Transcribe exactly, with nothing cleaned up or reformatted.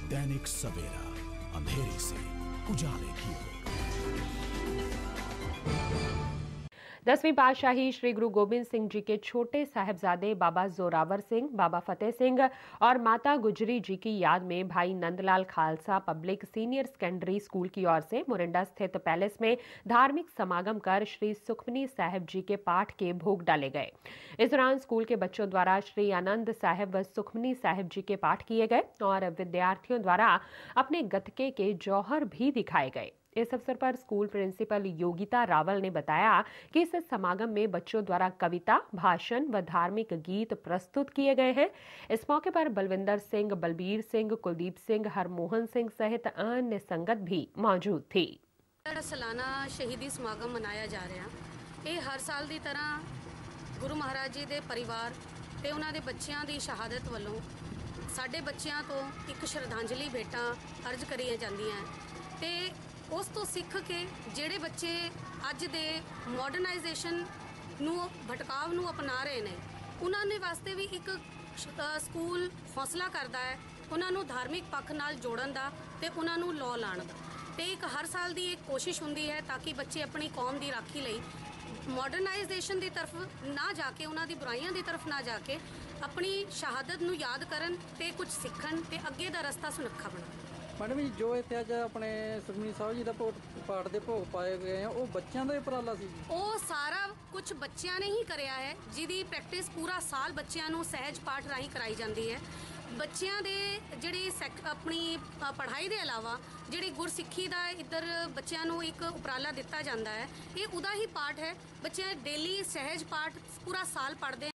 दैनिक सवेरा, अंधेरे से उजाले की ओर। दसवीं पातशाही श्री गुरु गोबिंद सिंह जी के छोटे साहिबजादे बाबा जोरावर सिंह, बाबा फतेह सिंह और माता गुजरी जी की याद में Bhai Nandlal Khalsa public senior secondary school की ओर से मोरिंडा स्थित पैलेस में धार्मिक समागम कर श्री सुखमनी साहिब जी के पाठ के भोग डाले गए। इस दौरान स्कूल के बच्चों द्वारा श्री आनंद साहिब व सुखमनी साहिब जी के पाठ किए गए और विद्यार्थियों द्वारा अपने गतके के जौहर भी दिखाए गए। इस अवसर पर स्कूल प्रिंसिपल योगिता रावल ने बताया कि इस समागम में बच्चों द्वारा कविता, भाषण व धार्मिक गीत प्रस्तुत किए गए हैं। इस मौके पर बलविंदर सिंह, बलबीर सिंह, कुलदीप सिंह, हरमोहन सिंह सहित अन्य संगत भी मौजूद थी। सालाना शहीदी समागम मनाया जा रहा। ये हर साल की तरह गुरु महाराज जी के परिवार ते उन्हां दे बच्चियां दी शहादत वालों साडे बच्चियां तो एक श्रद्धांजलि भेटां अर्ज करियां जांदियां ते उस तो सीख के ਜਿਹੜੇ ਬੱਚੇ ਅੱਜ ਦੇ ਮਾਡਰਨਾਈਜੇਸ਼ਨ ਨੂੰ ਭਟਕਾਵ ਨੂੰ ਅਪਣਾ ਰਹੇ ਨੇ ਉਹਨਾਂ ਦੇ ਵਾਸਤੇ ਵੀ ਇੱਕ ਸਕੂਲ ਹੌਸਲਾ ਕਰਦਾ ਹੈ ਉਹਨਾਂ ਨੂੰ ਧਾਰਮਿਕ ਪੱਖ ਨਾਲ ਜੋੜਨ ਦਾ ਤੇ ਉਹਨਾਂ ਨੂੰ ਲਾਅ ਲਾਉਣ ਦਾ ਤੇ ਇੱਕ ਹਰ ਸਾਲ ਦੀ ਇੱਕ ਕੋਸ਼ਿਸ਼ ਹੁੰਦੀ ਹੈ ਤਾਂ ਕਿ ਬੱਚੇ ਆਪਣੀ ਕੌਮ ਦੀ ਰਾਖੀ ਲਈ ਮਾਡਰਨਾਈਜੇਸ਼ਨ ਦੀ ਤਰਫ ਨਾ ਜਾ ਕੇ ਉਹਨਾਂ ਦੀ ਬੁਰਾਈਆਂ ਦੀ ਤਰਫ ਨਾ ਜਾ ਕੇ ਆਪਣੀ ਸ਼ਹਾਦਤ ਨੂੰ ਯਾਦ ਕਰਨ ਤੇ ਕੁਝ ਸਿੱਖਣ ਤੇ ਅੱਗੇ ਦਾ ਰਸਤਾ ਸੁਨੱਖਾ ਬਣਾਉਣ। मैडम जी जो इतने अज अपने सुखमनी साहिब जी का पाठ के भोग पाए गए हैं वो बच्चों का उपराला सी? वो सारा कुछ बच्चों ने ही कराया है जिहदी प्रैक्टिस पूरा साल बच्चों को सहज पाठ राही कराई जाती है। बच्चों के जिहड़ी अपनी पढ़ाई के अलावा जिहड़ी गुरसिक्खी का इधर बच्चों को एक उपराला दिता जाता है, ये उदा ही पाठ है। बच्चे डेली सहज पाठ पूरा साल पढ़ते हैं।